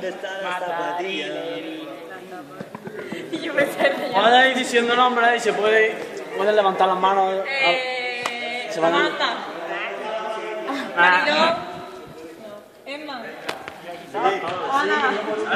están las zapatillas? Y yo pensé que Van a ir diciendo nombres y se pueden levantar las manos. Se van a... Samantha. Mariló. Emma. Ana.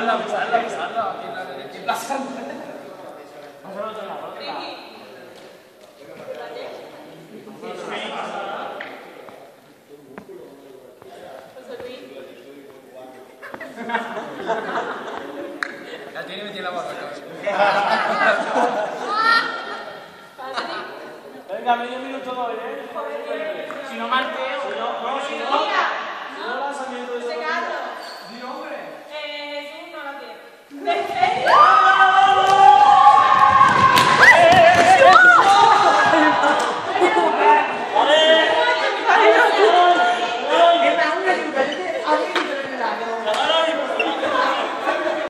La tiene metida en la boca. Venga, medio minuto doy, ¿eh? Si no marqueo, no, si no...